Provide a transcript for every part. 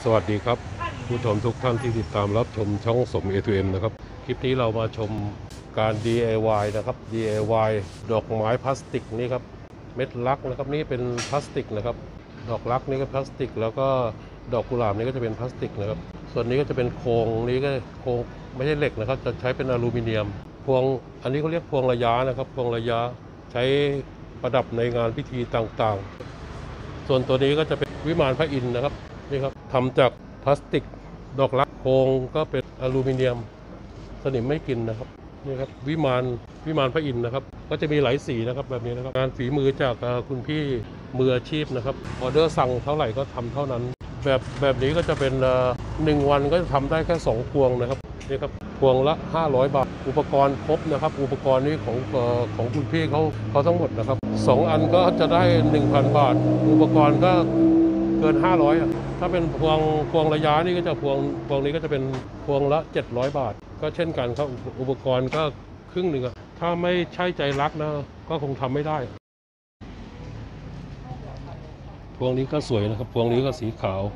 วัสดีครับผู้ชมทุกท่านที่ติดตามรับชมช่องสม A2M นะครับคลิปนี้เรามาชมการ DIY นะครับ DIY ดอกไม้พลาสติกนี่ครับเม็ดลักนะครับนี่เป็นพลาสติกนะครับดอกลักนี่ก็พลาสติกแล้วก็ดอกกุหลาบนี่ก็จะเป็นพลาสติกนะครับส่วนนี้ก็จะเป็นโครงนี้ก็โครงไม่ใช่เหล็กนะครับจะใช้เป็นอลูมิเนียมพวงอันนี้เขาเรียกพวงระยะนะครับพวงระยะใช้ประดับในงานพิธีต่างๆส่วนตัวนี้ก็จะเป็นวิมานพระอินทร์นะครับนี่ครับทำจากพลาสติกดอกลักโครงก็เป็นอลูมิเนียมสนิมไม่กินนะครับนี่ครับวิมานพระอินทร์นะครับก็จะมีหลายสีนะครับแบบนี้นะครับงานฝีมือจากคุณพี่มืออาชีพนะครับออเดอร์สั่งเท่าไหร่ก็ทำเท่านั้นแบบนี้ก็จะเป็น1 วันก็จะทำได้แค่2 พวงนะครับนี่ครับพวงละ500 บาทอุปกรณ์ครบนะครับอุปกรณ์นี้ของคุณพี่เขาทั้งหมดนะครับ2 อันก็จะได้ 1,000 บาทอุปกรณ์ก็เกิน500อ่ะถ้าเป็นพวงระยะนี่ก็จะพวงนี้ก็จะเป็นพวงละ700 บาทก็เช่นกันครับอุปกรณ์ก็ครึ่งหนึ่งอ่ะถ้าไม่ใช่ใจรักนะก็คงทำไม่ได้พวงนี้ก็สวยนะครับพวงนี้ก็สีขาว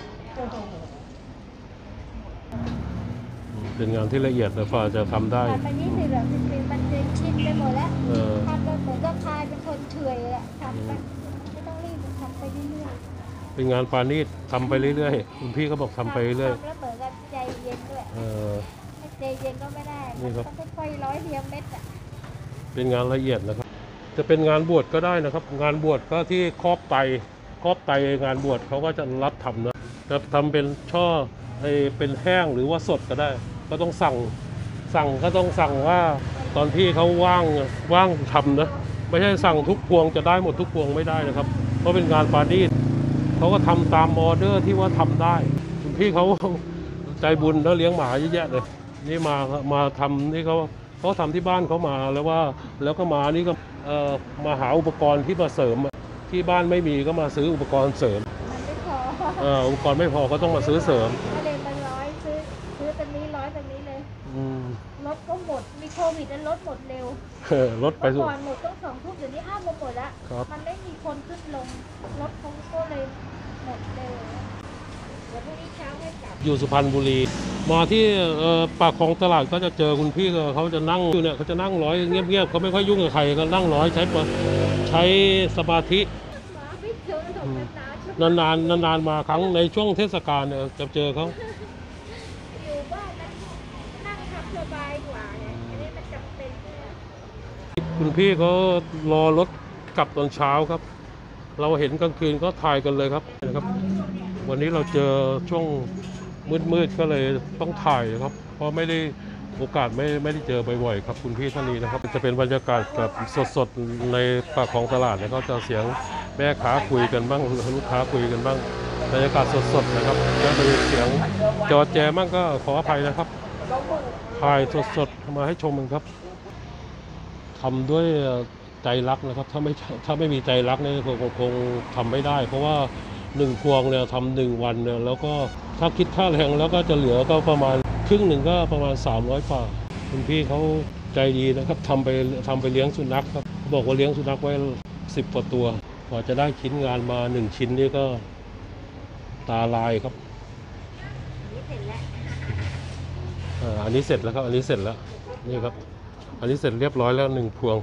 เป็นงานที่ละเอียดแต่ฝ่าจะทำได้ไปนี่สิแบบมันเป็นชิ้นไปหมดแล้วทำเหมือนกับคายเป็นคนเฉยแหละทำไปไม่ต้องรีบทำไปเรื่อยๆเป็นงานปานีตทำไปเรื่อยๆคุณพี่ก็บอกทำไปเรื่อยๆแล้วเหมือนกับใจเย็นด้วยใจเย็นก็ไม่ได้ต้องค่อยๆร้อยเรียงเม็ดอ่ะเป็นงานละเอียดนะครับจะเป็นงานบวชก็ได้นะครับงานบวชก็ที่ครอบไตงานบวชเขาก็จะรับทำนะจะทำเป็นช่อเป็นแห้งหรือว่าสดก็ได้ก็ต้องสั่งก็ต้องสั่งว่าตอนที่เขาว่างทำนะไม่ใช่สั่งทุกพวงจะได้หมดทุกพวงไม่ได้นะครับเพราะเป็นงานปานีตเขาก็ทำตามออเดอร์ที่ว่าทำได้คุณพี่เขาใจบุญแล้วเลี้ยงหมาเยอะแยะเลยนี่มาทำนี่เขาทำที่บ้านเขามาแล้วก็มานี่ก็มาหาอุปกรณ์ที่มาเสริมที่บ้านไม่มีก็มาซื้ออุปกรณ์เสริมไม่พออุปกรณ์ไม่พอก็ต้องมาซื้อเสริมก็เลยมาร้อยซื้อตัวนี้ร้อยตัวนี้เลยรถก็หมดมีโควิดแล้วรถหมดเร็วรถไปก่อนหมดต้อง2 ทุ่มเดี๋ยวนี้5 โมงหมดแล้วมันไม่มีคนขึ้นลงรถเขาก็เลยหมดเร็วเดี๋ยวพรุ่งนี้เช้าให้กลับอยู่สุพรรณบุรีมาที่ปากคลองตลาดก็จะเจอคุณพี่เขาจะนั่งอยู่เนี่ยเขาจะนั่งร้อยเงียบๆเขาไม่ค่อยยุ่งกับใครก็นั่งร้อยใช้สมาธินานมาครั้งในช่วงเทศกาลเนี่ยจะเจอเขาอยู่บ้านนั่งทำสบายกว่าเนี่ยอันนี้มันจำเป็นคุณพี่เขารอรถกลับตอนเช้าครับเราเห็นกลางคืนก็ถ่ายกันเลยครับนะครับวันนี้เราเจอช่วงมืดก็เลยต้องถ่ายครับเพราะไม่ได้โอกาสไม่ได้เจอบ่อยๆครับคุณพี่ท่านนี้นะครับจะเป็นบรรยากาศแบบสดๆในปากคลองตลาดเนี่ยเขาจะเสียงแม่ค้าคุยกันบ้างลูกค้าคุยกันบ้างบรรยากาศสดๆนะครับจะมีเสียงจอแจบ้างก็ขออภัยนะครับถ่ายสดๆมาให้ชมกันครับทำด้วยใจรักนะครับถ้าไม่มีใจรักเนี่ยคงทำไม่ได้เพราะว่า1 พวงเนี่ยทำ1 วันเนี่ยแล้วก็ถ้าคิดค่าแรงแล้วก็จะเหลือก็ประมาณครึ่งหนึ่งก็ประมาณ300 บาทคุณพี่เขาใจดีนะครับทำไปเลี้ยงสุนัขครับบอกว่าเลี้ยงสุนัขไว้10 กว่าตัวกว่าจะได้ชิ้นงานมา1 ชิ้นนี่ก็ตาลายครับอันนี้เสร็จแล้วครับอันนี้เสร็จแล้วนี่ครับอันนี้เสร็จเรียบร้อยแล้ว1 พวง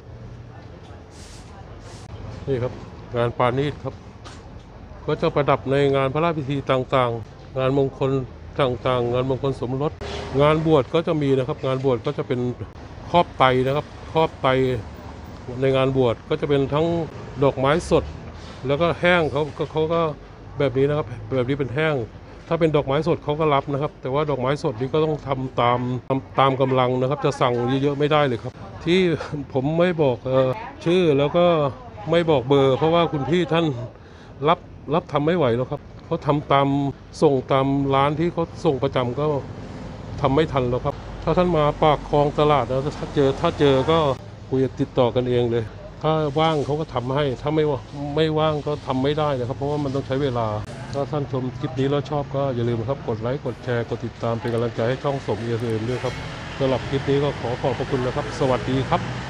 นี่ครับงานปานีตครับก็จะประดับในงานพระราชพิธีต่างๆงานมงคลต่างๆงานมงคลสมรสงานบวชก็จะมีนะครับงานบวชก็จะเป็นครอบไตนะครับครอบไตในงานบวชก็จะเป็นทั้งดอกไม้สดแล้วก็แห้งเขาก็แบบนี้นะครับแบบนี้เป็นแห้งถ้าเป็นดอกไม้สดเขาก็รับนะครับแต่ว่าดอกไม้สดนี้ก็ต้องทำตามกำลังนะครับจะสั่งเยอะๆไม่ได้เลยครับที่ผมไม่บอกชื่อแล้วก็ไม่บอกเบอร์เพราะว่าคุณพี่ท่านรับทำไม่ไหวแล้วครับเขาทำส่งตามร้านที่เขาส่งประจำก็ทำไม่ทันแล้วครับถ้าท่านมาปากคลองตลาดแล้วถ้าเจอก็คุยติดต่อกันเองเลยถ้าว่างเขาก็ทำให้ถ้าไม่ว่างก็ทำไม่ได้นะครับเพราะว่ามันต้องใช้เวลาถ้าท่านชมคลิปนี้แล้วชอบก็อย่าลืมครับกดไลค์กดแชร์กดติดตามเป็นกำลังใจให้ช่องสม A2Mด้วยครับสำหรับคลิปนี้ก็ขอบพระคุณนะครับสวัสดีครับ